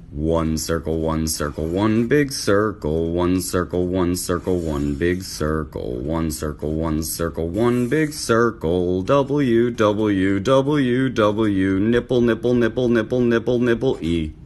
One circle, one circle, one big circle, one circle, one circle, one big circle, one circle, one circle, one big circle, W, W, W, W, nipple, nipple, nipple, nipple, nipple, nipple, E.